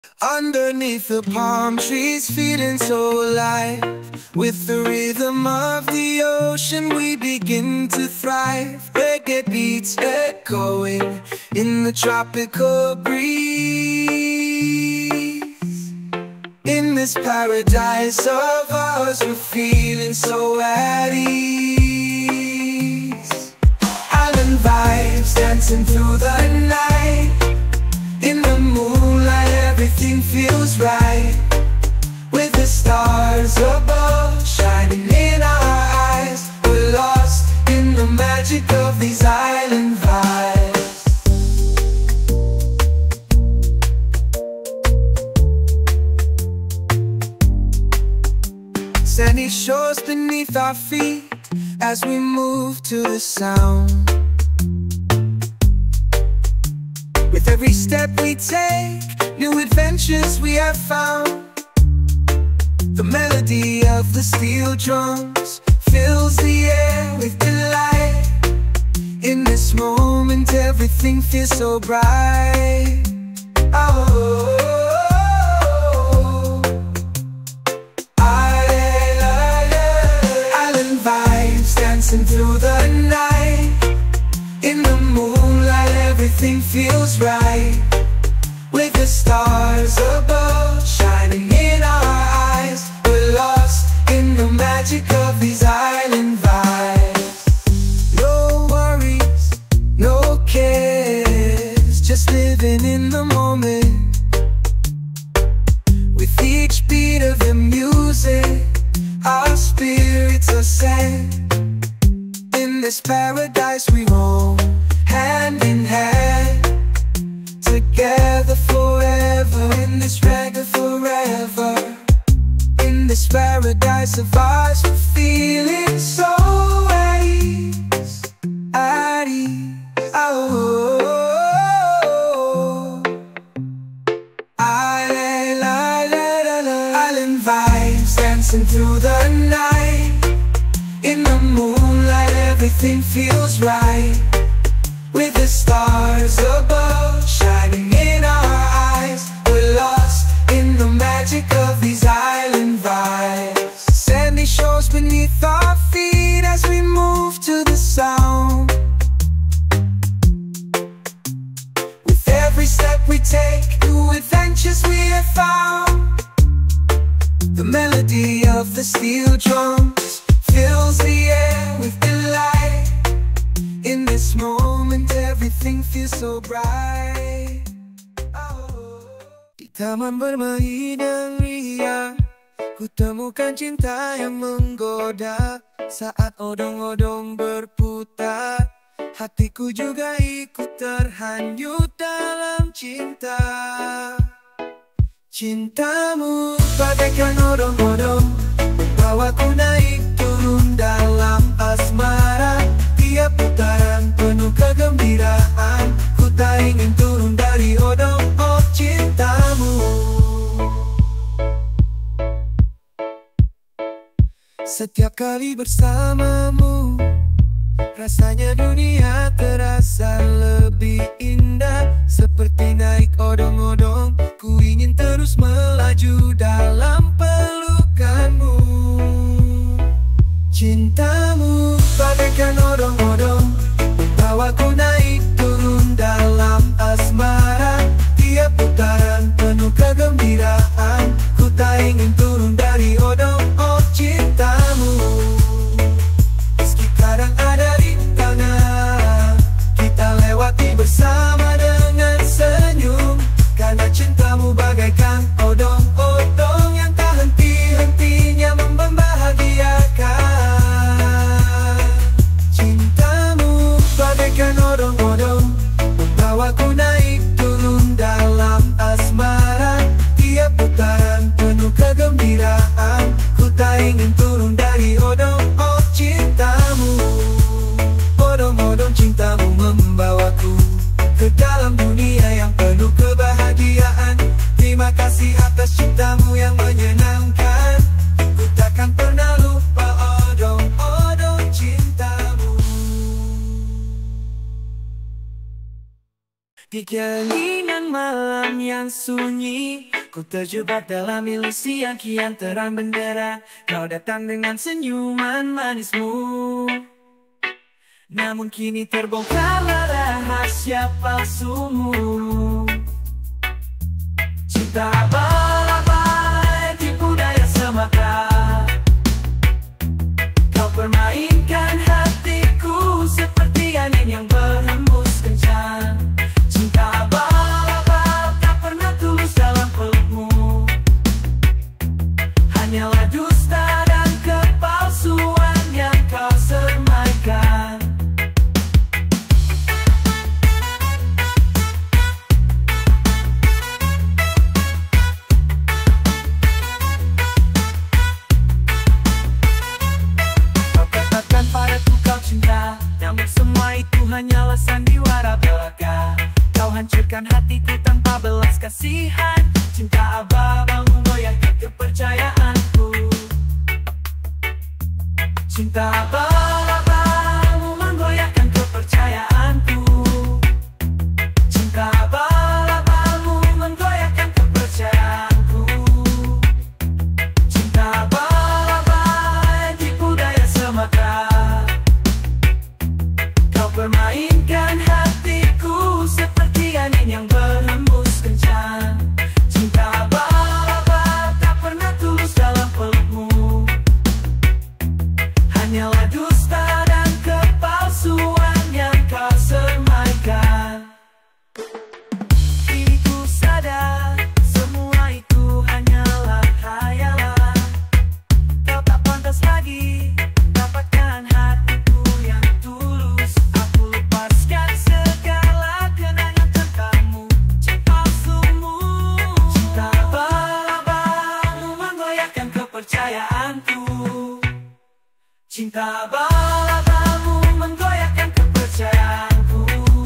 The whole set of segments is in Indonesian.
Underneath the palm trees, feeling so alive. With the rhythm of the ocean, we begin to thrive. Reggae beats echoing in the tropical breeze. In this paradise of ours, we're feeling so at ease. Island vibes dancing through the night. In the moonlight, everything feels right. With the stars above shining in our eyes, we're lost in the magic of these island vibes. Sandy shores beneath our feet as we move to the sound. With every step we take, new adventures we have found. The melody of the steel drums fills the air with delight. In this moment, everything feels so bright. Oh, island vibes dancing through the night. In the moonlight, everything feels right. With the stars above shining in our eyes, we're lost in the magic of these island vibes. No worries, no cares, just living in the moment. With each beat of the music, our spirits ascend. In this paradise we roam, hand in hand, together forever, in this reggae forever. In this paradise of ours, we're feeling so at ease, at ease. Oh, island vibes dancing through the night. In the moonlight, everything feels right. With the stars above shining in our eyes, we're lost in the magic of these island vibes. Sandy shores beneath our feet as we move to the sound. With every step we take, new adventures we have found. The melody of the steel drums fills the air with delight. In this moment, everything feels so bright. Oh. Di taman bermain yang ria, ku temukan cinta yang menggoda. Saat odong-odong berputar, hatiku juga ikut terhanyut dalam cinta. Cintamu bagaikan odong-odong, bawaku naik turun dalam asmara. Tiap putaran penuh kegembiraan, ku tak ingin turun dari odong cintamu. Setiap kali bersamamu, rasanya dunia terasa lebih indah. Seperti naik odong-odong, ku ingin terus melaju dalam pelukanmu. Cintamu bagaikan odong-odong, bawaku naik turun dalam asmara. Tiap putaran penuh kegembiraan, ku tak ingin turun dari odong cintamu. Meski kadang ada rintangan, kita lewati bersama dengan senyum. Karena cintamu bagaikan odong-odong yang tak henti-hentinya membahagiakan. Cintamu bagaikan odong-odong, bawaku naik turun dalam asmara. Tiap putaran penuh kegembiraan, ku tak ingin turun dari odong cintamu. Odong-odong cintamu membawaku ke dalam dunia yang penuh kebahagiaan. Terima kasih atas cintamu yang menyenangkan, ku takkan pernah lupa odong-odong cintamu. Di kelingan malam yang sunyi, Ku terjebak dalam ilusi yang kian terang bendera. Kau datang dengan senyuman manismu, namun kini terbongkarlah rahasia palsumu. Cinta abal-abal, tipu daya semata. Kau permainkan hatiku seperti angin yang berhembus kencang. Cinta abal-abal, tak pernah tulus dalam pelukmu. Hanyalah dusta dan kepalsuan yang kau semaikan. Padaku kau cinta, namun semua itu hanyalah sandiwara belaka. Kau hancurkan hatiku tanpa belas kasihan. Cinta abal-abal menggoyahkan kepercayaanku. Cinta abal-abal menggoyahkan kepercayaanku. Cinta abal-abal menggoyahkan kepercayaanku. Cinta abal-abal, tipu daya semata. Permainkan hatiku seperti angin yang berhembus kencang. Cinta abal-abal, tak pernah tulus dalam pelukmu. Hanyalah dusta dan kepalsuan yang kau semaikan. Kini ku sadar, semua itu hanyalah khayalan. Kau tak pantas lagi dapatkan hatiku yang tulus. Cinta abal-abalmu menggoyahkan kepercayaanku.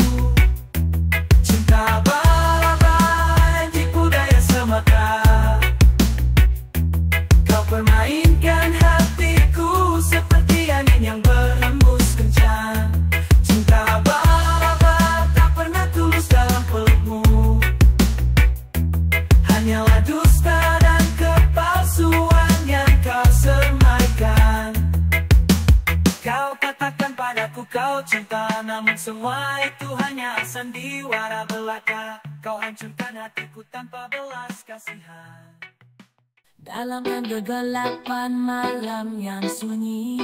Cinta abal-abal, tipu daya semata. Kau permainkan hatiku seperti angin yang berhembus kencang. Cinta abal-abal, tak pernah tulus dalam pelukmu. Hanyalah dusta dan kepalsuan yang kau semaikan. Kau katakan padaku kau cinta, namun semua itu hanya sandiwara belaka. Kau hancurkan hatiku tanpa belas kasihan. Dalam kegelapan malam yang sunyi,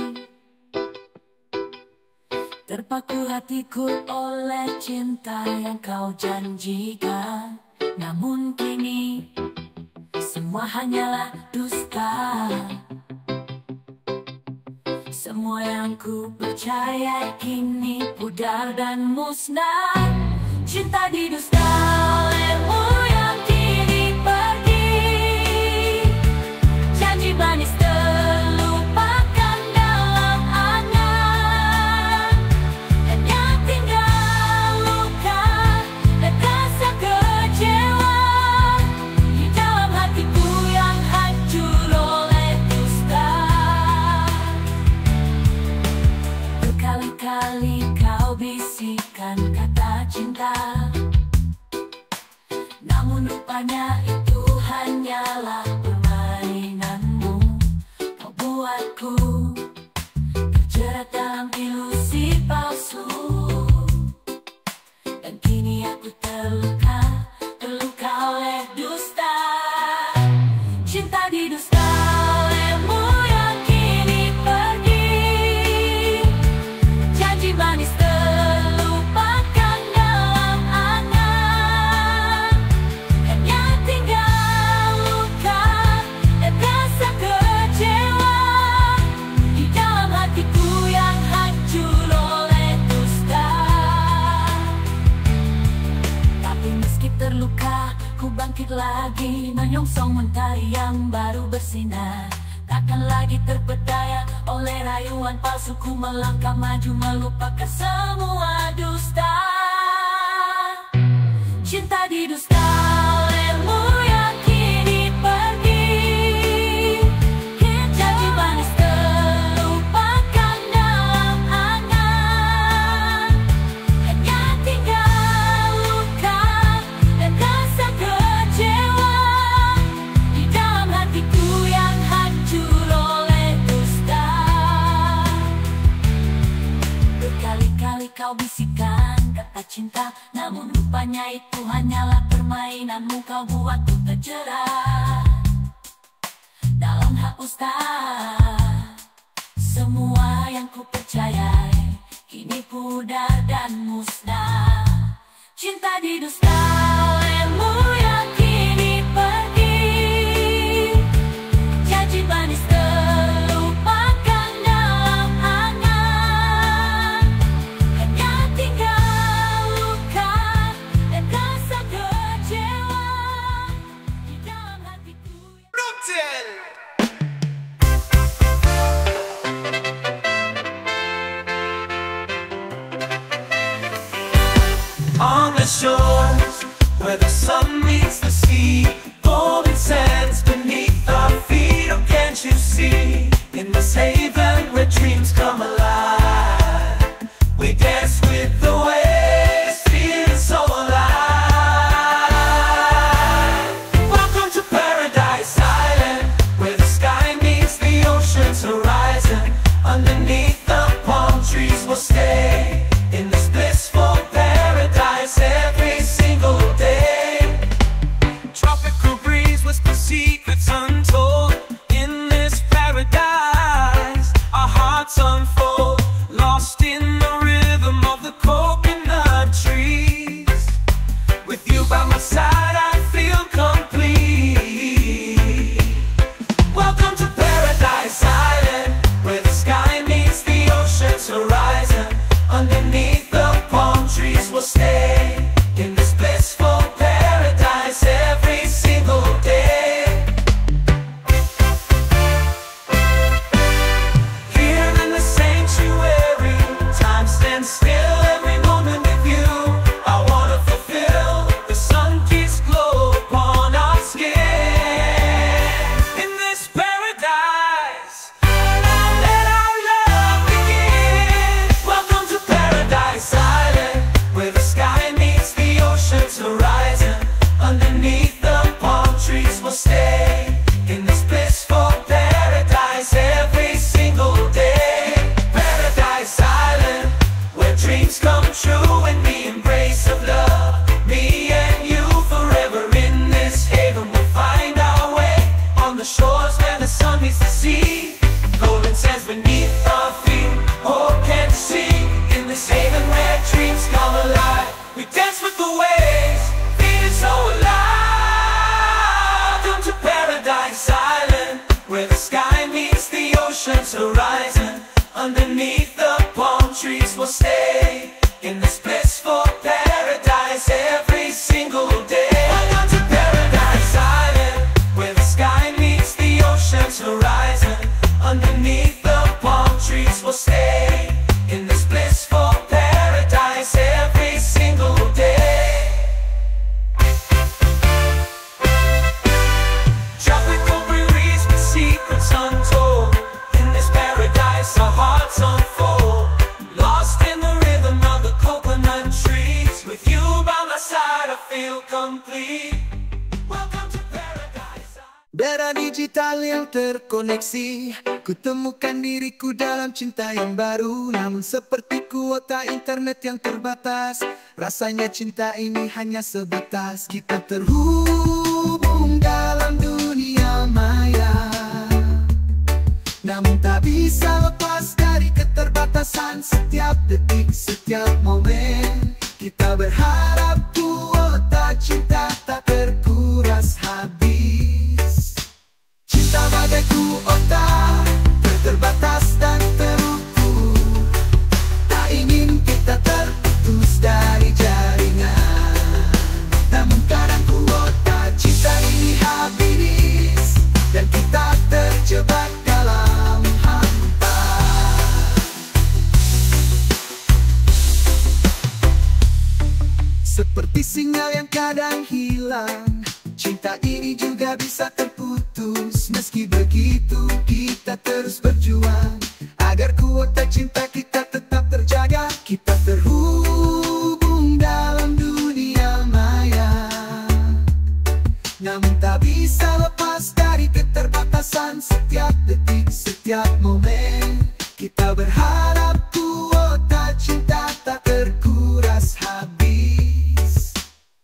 terpaku hatiku oleh cinta yang kau janjikan. Namun kini semua hanyalah dusta. Semua yang ku percaya kini pudar dan musnah. Cinta didusta olehmu yang kini pergi. Janji manis terlupakan dalam angan. Hanya tinggal luka dan rasa kecewa di dalam hatiku yang hancur oleh dusta. Berkali-kali kau bisikan kata cinta, namun rupanya itu hanyalah permainanmu. Kau buatku terjerat dalam ilusi palsu, dan kini aku terluka oleh dusta. Cinta didusta olehmu yang kini pergi. Janji manis terlupakan dalam angan. Hanya tinggal luka dan rasa kecewa di dalam hatiku yang hancur oleh dusta. Tapi meski terluka, ku bangkit lagi, menyongsong mentari yang baru bersinar. Takkan lagi terpedaya oleh rayuan palsu. Ku melangkah maju melupakan semua dusta. Cinta didusta olehmu yang kini pergi. Janji manis terlupakan dalam angan. Hanya tinggal luka dan rasa kecewa dunia itu hanyalah permainanmu, kau buatku terjerat dalam hak ustaz. Semua yang ku percayai kini pudar dan musnah. Cinta didusta olehmu yang kini pergi, janji manis terlupakan dalam angan, hanya tinggal luka dan rasa kecewa di dalam hatiku. On the shores where the sun meets the sea, golden sands beneath our feet. Oh, can't you see? In this haven where dreams come alive, we dance with the waves, feeling so alive. Welcome to Paradise Island, where the sky meets the ocean's horizon. Underneath the palm trees we'll stay in this blissful paradise every single day. Tropical breeze whisper secrets untold. In this paradise our hearts unfold, lost in the rhythm of the coconut trees. With you by my side I feel complete. Welcome to Paradise Island, where the sky meets the ocean's horizon. Underneath the palm trees we'll stay in this blissful paradise every single day. Here in the sanctuary, time stands still every moment with you. I wanna fulfill the sun-kissed glow upon our skin. In this paradise, let our love begin. Welcome to Paradise Island, where the sky meets the ocean's horizon. Underneath the palm trees we'll stay in this blissful paradise every single day. Paradise Island, where dreams come true and the embrace of love. Me and you forever in this haven, we'll find our way on the shores where the sun meets the sea. Golden sands beneath our feet, oh, can't you see? In this haven where dreams come alive, we dance with the waves, feeling so alive. Come to Paradise Island, where the sky meets the ocean's horizon. Underneath the palm trees we'll stay in this blissful paradise every single day. Welcome to Paradise Island, where the sky meets the ocean's horizon. Underneath the palm trees we'll stay in this blissful paradise every single day. Tropical breeze with secrets untold. In this paradise our hearts unfold, lost in the rhythm of the coconut trees. With you by my side I feel complete. Welcome to Paradise. Beda digital yang terkoneksi, ku temukan diriku dalam cinta yang baru. Namun seperti kuota internet yang terbatas, rasanya cinta ini hanya sebatas. Kita terhubung dalam dunia maya, namun tak bisa lepas dari keterbatasan. Setiap detik, setiap momen, kita berharap kuota cinta tak terkuras habis. Cinta bagai kuota, terbatas dan terukur. Tak ingin kita terputus dari jaringan, namun kadang kuota cinta ini habis dan kita terjebak dalam hampa. Seperti sinyal yang kadang hilang, cinta ini juga bisa terputus. Meski begitu kita terus berjuang agar kuota cinta kita tetap terjaga. Kita terhubung dalam dunia maya, namun tak bisa lepas dari keterbatasan. Setiap detik, setiap momen, kita berharap kuota cinta tak terkuras habis.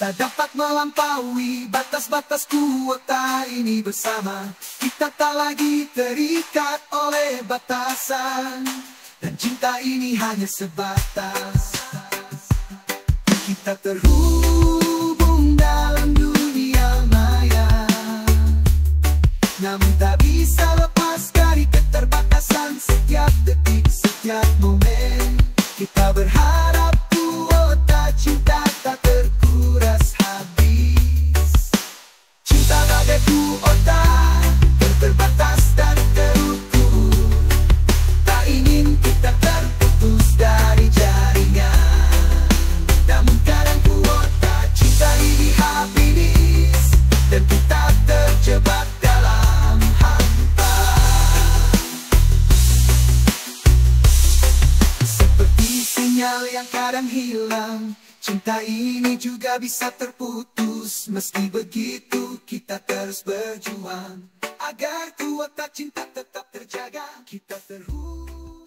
Kita dapat melampaui batas-batas kuota ini bersama. Kita tak lagi terikat oleh batasan, dan cinta ini hanya sebatas. Kita terhubung dalam dunia maya, namun tak bisa lepas dari keterbatasan. Setiap detik, setiap momen, kita berharap kuota cinta tak terkuras habis. Cinta bagai kuota, terbatas dan terukur. Tak ingin kita terputus dari jaringan, namun kadang kuota cinta ini habis, dan kita terjebak dalam hampa. Seperti sinyal yang kadang hilang, cinta ini juga bisa terputus. Meski begitu kita terus berjuang agar kuota cinta tetap terjaga. Kita terhubung.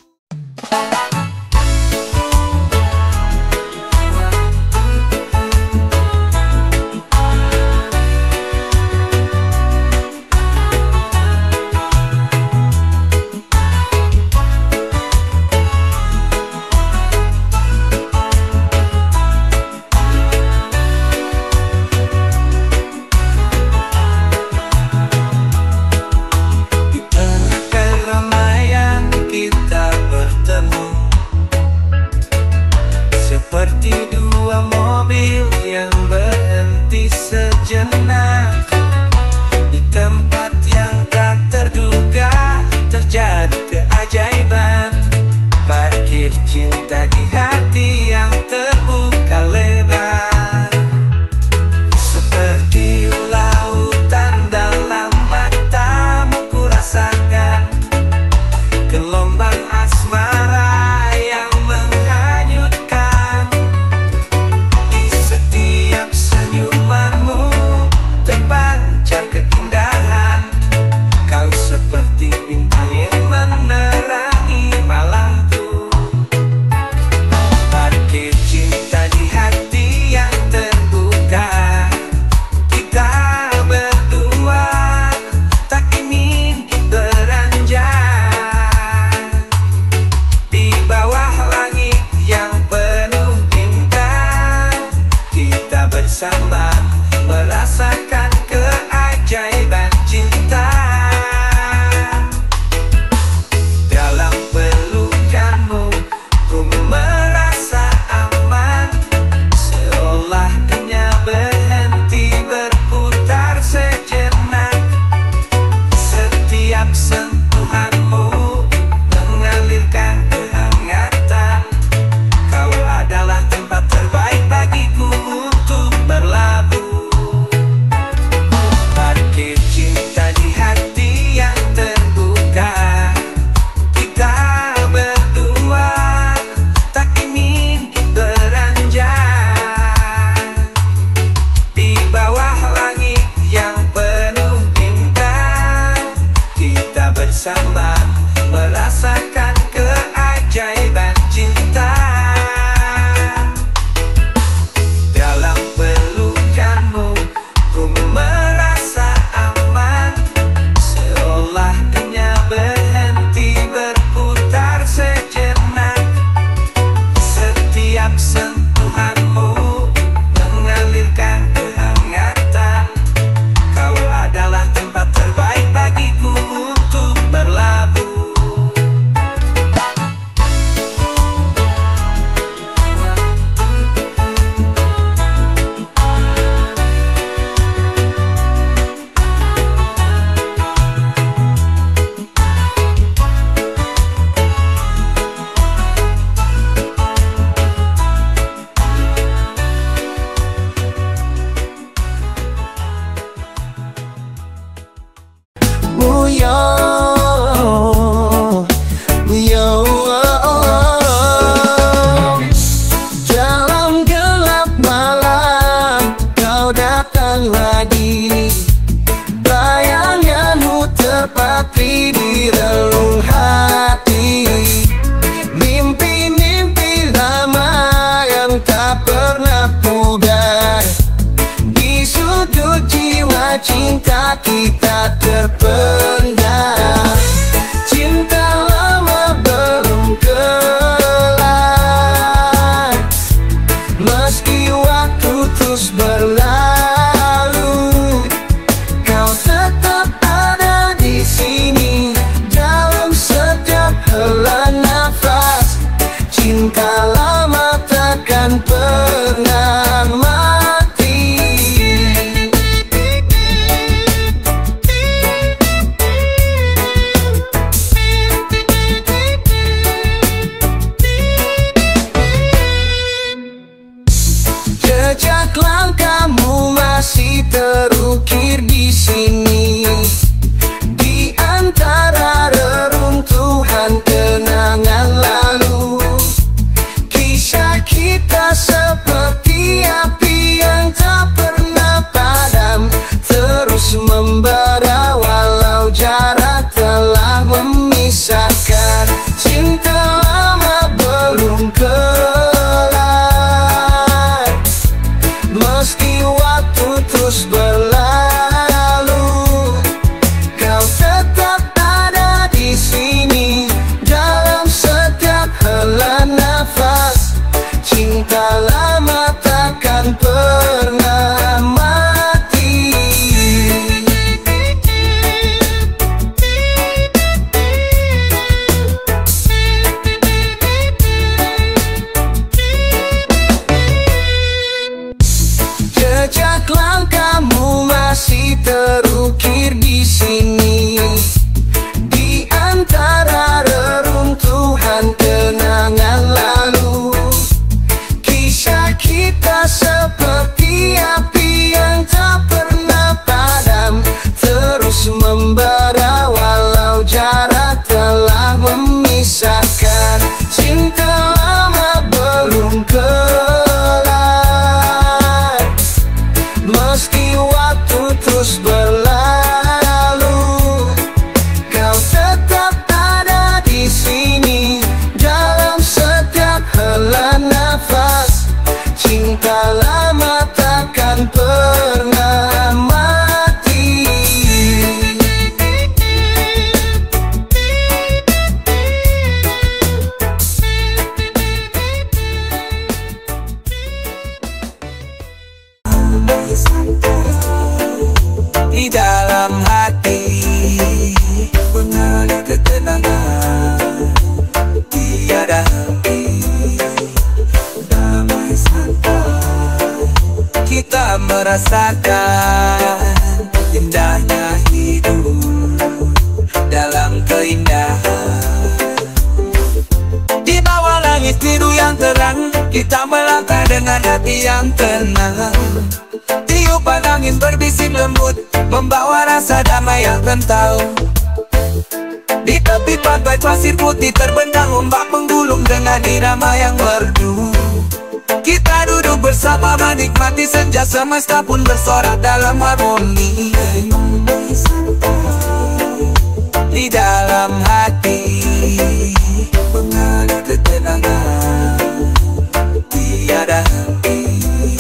Keramaian kita bertemu, kita seperti api yang tak pernah padam, terus membara walau jarak telah memisahkan. Cinta lama belum kelar, meski waktu terus berlalu, kau tetap ada di sini dalam setiap hela nafas. Cinta lama takkan pernah mati. Jejak langkahmu masih terukir di sini, di antara reruntuhan kenangan lalu. Kisah kita seperti api yang tak pernah padam, terus membara walau jarak telah memisahkan. Cinta lama belum kelar, meski waktu terus berlalu, kau tetap ada di sini dalam setiap hela nafas. Cinta lama takkan pernah mati. Di dalam hati mengalir ketenangan, tiada henti, damai santai. Kita merasakan indahnya hidup dalam keindahan. Di bawah langit biru yang terang, kita melangkah dengan hati yang tenang. Tiupan angin berbisik lembut, membawa rasa damai yang kental. Di tepi pantai pasir putih terbentang ombak menggulung dengan irama yang merdu. Kita duduk bersama menikmati senja, semesta pun bersorak dalam harmoni. Di dalam hati mengalir ketenangan, tiada henti,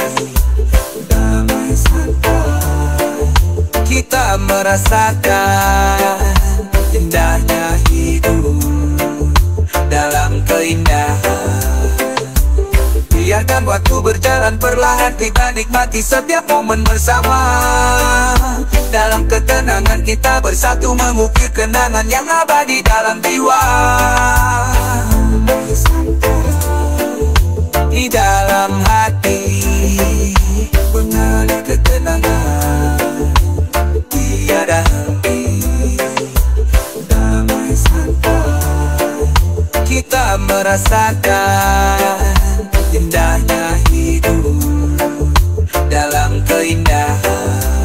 damai santai. Kita merasakan indahnya hidup dalam keindahan. Biarkan waktu berjalan perlahan, kita nikmati setiap momen bersama. Dalam ketenangan kita bersatu, mengukir kenangan yang abadi dalam jiwa. Di dalam hati mengalir ketenangan, tiada henti, damai santai. Kita merasakan indahnya hidup dalam keindahan.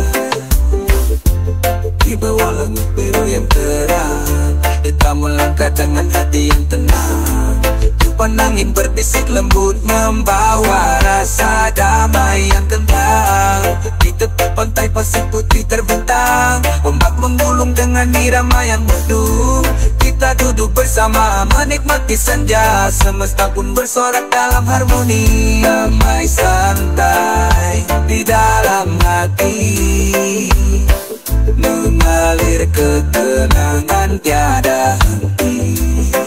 Di bawah langit biru yang terang, kita melangkah dengan hati yang tenang. Tiupan angin berbisik lembut, membawa rasa damai yang kental. Di tepi pantai pasir putih terbentang, ombak menggulung dengan irama yang merdu. Kita duduk bersama menikmati senja, semesta pun bersorak dalam harmoni. Damai santai di dalam hati, mengalir ketenangan tiada henti.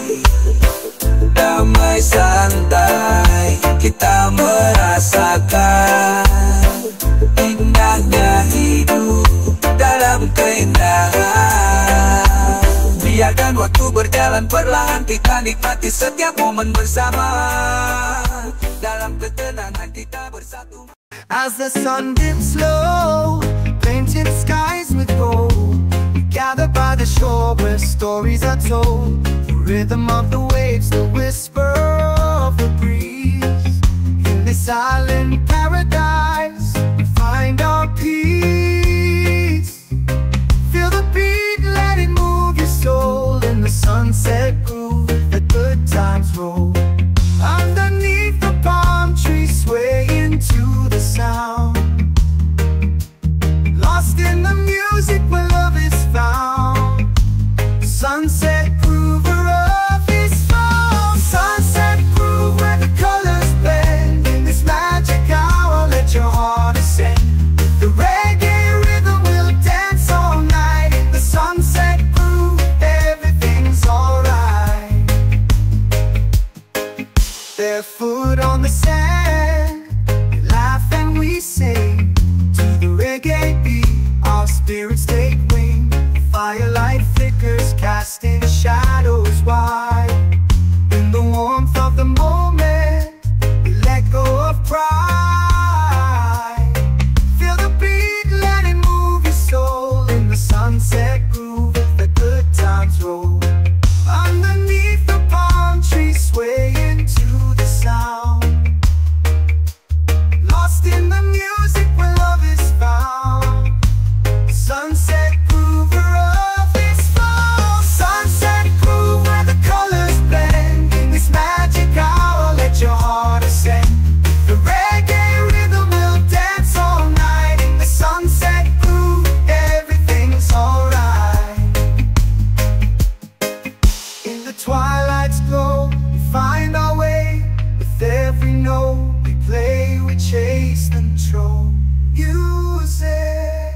Damai santai kita merasakan indahnya hidup dalam keindahan. Biarkan waktu berjalan perlahan, kita nikmati setiap momen bersama. Dalam ketenangan kita bersatu. As the sun dips low, painted skies with gold, we gather by the shore where stories are told. The rhythm of the waves, the whisper of the breeze. In this silent paradise, we find our peace. Feel the beat, let it move your soul. In the sunset groove, the good times roll. Underneath the palm trees Barefoot on the sand, we laugh and we sing to the reggae beat. Our spirits take wing. Firelight flickers, casting shadows wide. In the warmth of the moment, we let go of pride. Feel the beat, let it move your soul. In the sunset groove, the good times roll. Underneath the palm trees, swaying to the sound. Lost in the music where love is found. Sunset groove where love is found. Sunset groove where the colors blend. In this magic hour, let your heart ascend. The reggae rhythm will dance all night. In the sunset groove, everything's alright. In the twilight's glow, we find our way. With every note we play, we chase control. Music.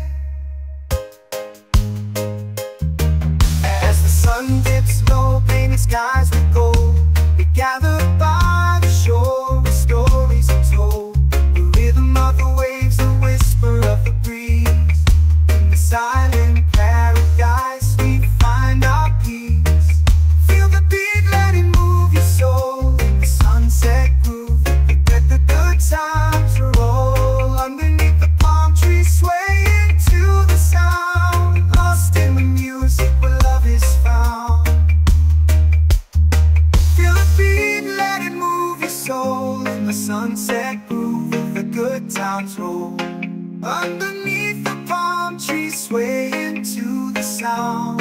As the sun dips low, painted skies with gold, we gather by the shore where stories are told. The rhythm of the waves, the whisper of the breeze. In the silent paradise, we find our peace. Feel the beat, let it move your soul. In the sunset groove, let the good times roll. Underneath the palm trees, swaying to the sound. Lost in the music where love is found. Feel the beat, let it move your soul. In the sunset groove, the good times roll. Underneath the palm trees, swaying to the sound.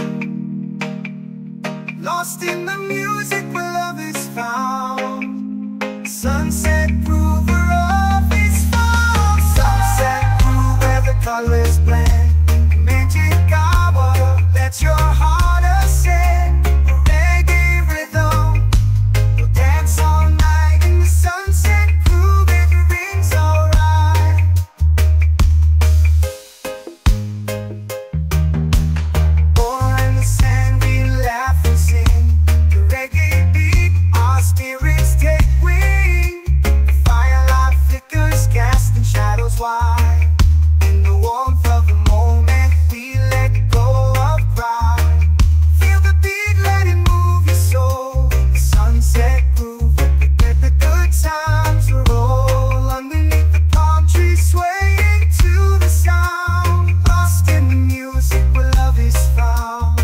Lost in the music where love is found. Sunset groove where love is found. Sunset groove where the colors blend. Magic hour, let your heart ascend. A reggae rhythm will dance all night. In the sunset groove, it rings alright. Or in the sand, we laugh and sing. The reggae beat, our spirits take wing. The firelight flickers, casting shadows wide. In the warmth of the moment, we let go of pride. Feel the beat, let it move your soul. The sunset groove, let the good times roll. Underneath the palm trees, swaying to the sound. Lost in the music where love is found.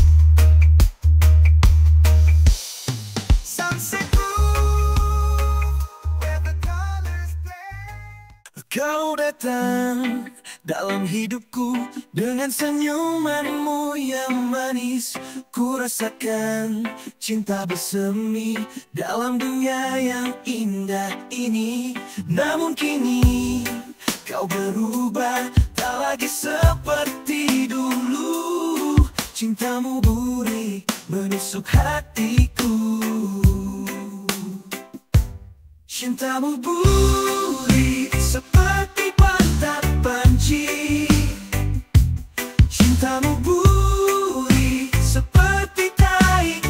Sunset groove, where the colors play. Kau datang dalam hidupku dengan senyumanmu yang manis. Ku rasakan cinta bersemi dalam dunia yang indah ini. Namun kini kau berubah, tak lagi seperti dulu. Cintamu gurih menusuk hatiku. Cintamu gurih seperti pantat panci. Cintamu gurih seperti tahi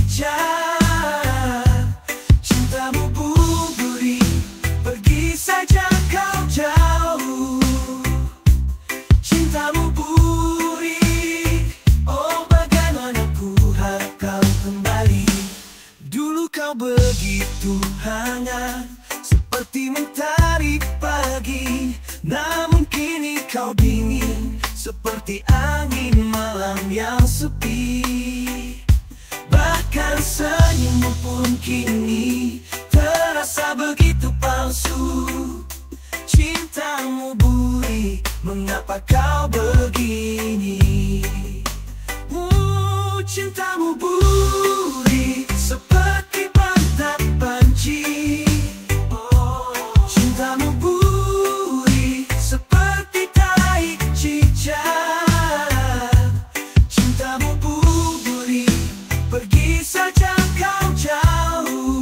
cicak. Cintamu gurih, pergi saja kau jauh. Cintamu gurih, oh bagaimana ku harap kau kembali. Dulu kau begitu hangat, seperti mentari pagi. Namun kini kau dingin, seperti angin malam yang sepi. Bahkan senyummu pun kini terasa begitu palsu. Cintamu gurih, mengapa kau begini? Cintamu gurih seperti pantat panci. Cintamu gurih seperti tahi cicak. Cintamu gurih, pergi saja kau jauh.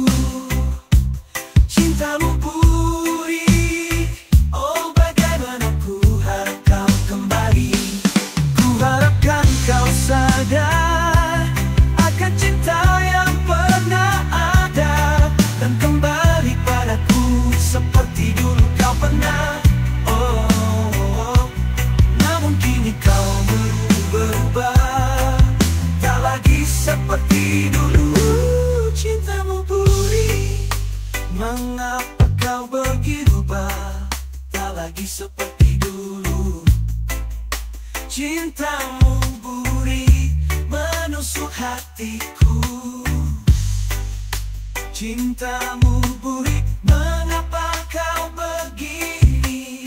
Mengapa kau berubah, tak lagi seperti dulu? Cintamu buri menusuk hatiku. Cintamu buri, mengapa kau begini?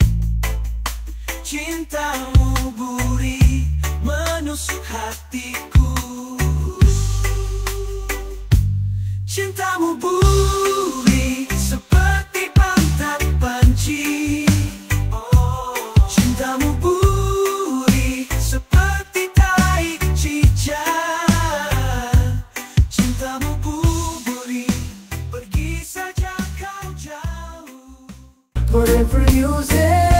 Cintamu buri menusuk hatiku. Cintamu buri seperti pantat panci. Cintamu buri seperti tarik cicak. Cintamu buri, pergi saja kau jauh. Whatever you say,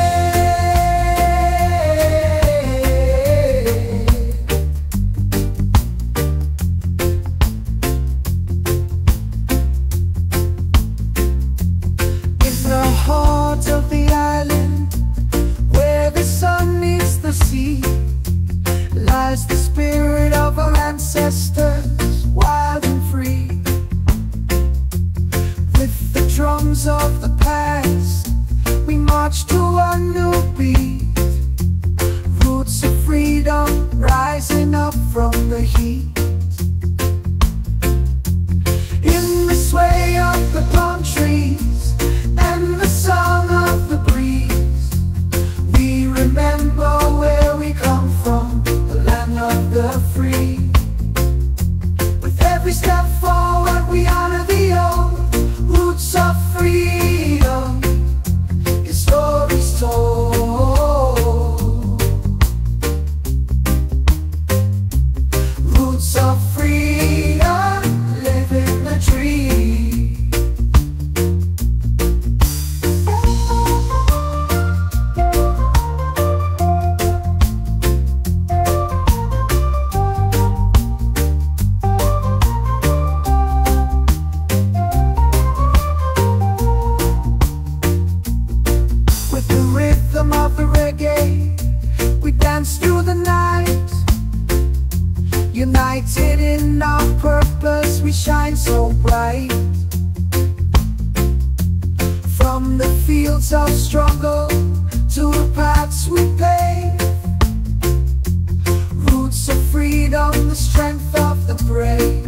in the heart of the island, where the sun meets the sea, lies the spirit of our ancestors, wild and free. With the drums of the past, we march to a new beat. Roots of freedom rising up from the heat. In the sway of the palm trees and the song of the breeze, we remember where we come from, the land of the free. With every step forward we honor the old roots of freedom, his stories told. Roots of freedom, living the dream. With the rhythm of the reggae, we dance through the night. United in our purpose, we shine so bright. From the fields of struggle to the paths we pave, roots of freedom, the strength of the brave.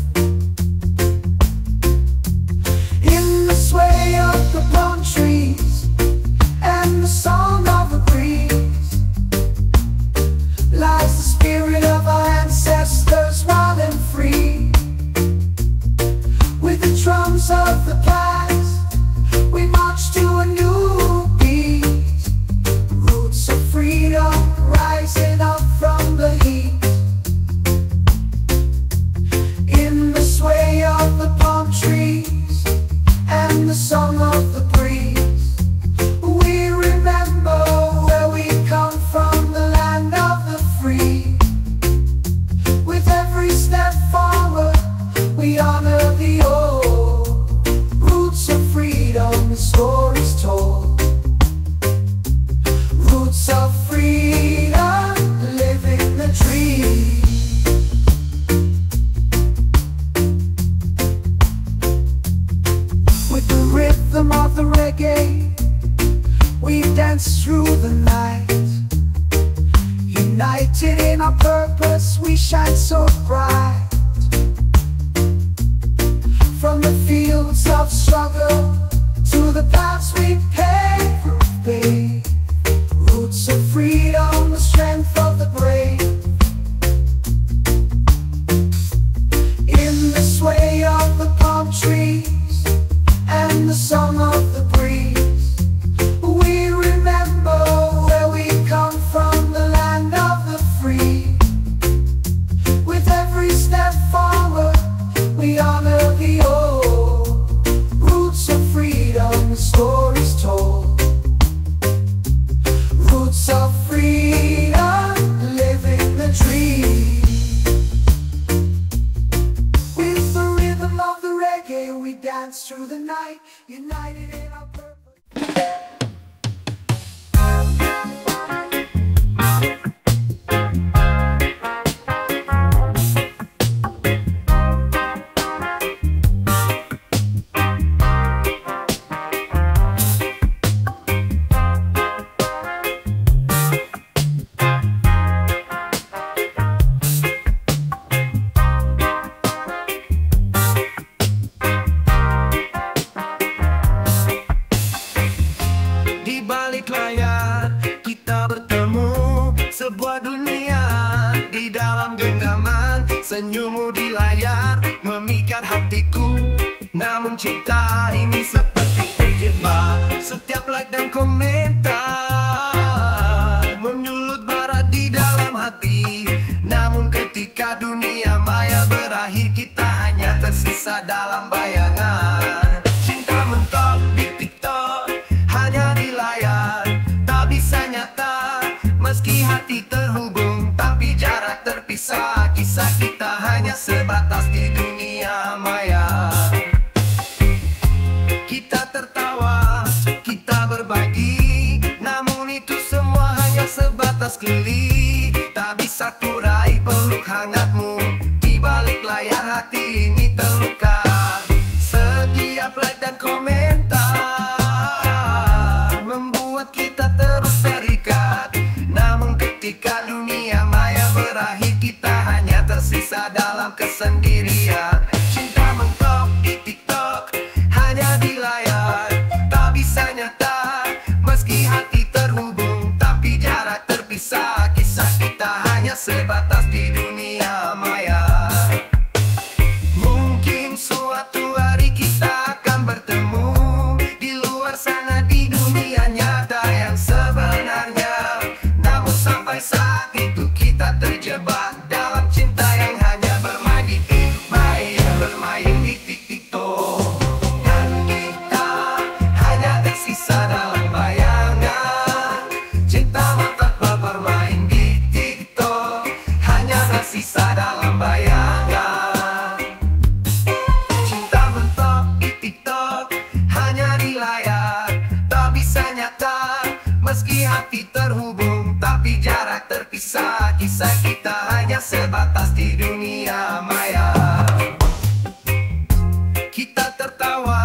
In the sway of the palm trees and the song of the breeze, lies the spirit of our ancestors, wild and free. With the drums of the past, we march to a new beat. Roots of freedom rising up from the heat. In the sway of the palm trees and the song of the breeze, we remember where we come from, the land of the free. With every step forward, we honor the old roots of freedom, stories told. Roots of freedom, living the dream. With the rhythm of the reggae, we dance through the night. United in our purpose, we shine so bright. From the fields of struggle to the paths we pave, roots of freedom, the strength of the brave. In the sway of the palm trees and the song of the breeze, we remember where we come from, the land of the free. With every step forward, we honor the old roots of freedom, the stories told. Roots of freedom, living the dream. With the rhythm of the reggae, we dance through the night, united in our purpose. senyummu di layar memikat hatiku. Namun cinta ini seperti terjebak, setiap like dan komentar menyulut bara di dalam hati. Namun ketika dunia maya berakhir, kita hanya tersisa dalam bayangan. Cinta mentok di TikTok, hanya di layar, tak bisa nyata. Meski hati terhubung, tapi jarak terpisah. Kisah kita hanya sebatas di dunia maya. Kita tertawa, kita berbagi, namun itu semua hanya sebatas geli. Tak bisa kurai peluk hangatmu, di balik layar hati ini terluka. Setiap like dan komentar membuat kita terus terikat. Namun ketika dunia maya berakhir, kita hanya tersisa dalam kesendirian. Cinta mentok di TikTok, hanya di layar, tak bisa nyata. Meski hati terhubung, tapi jarak terpisah. Kisah kita hanya sebatas di dunia maya. Mungkin suatu hari kita akan bertemu di luar sana, di dunia nyata yang sebenarnya. Namun sampai saat itu kita terjebak dalam cinta yang hanya bermain di bermain di TikTok. Dan kita hanya tersisa dalam bayangan. Cinta mentok bermain di TikTok, hanya tersisa dalam bayangan. Cinta mentok di TikTok, hanya di layar, tak bisa nyata. Meski hati terhubung, tapi jarak terpisah. Kisah kita hanya sebatas di dunia maya. Kita tertawa,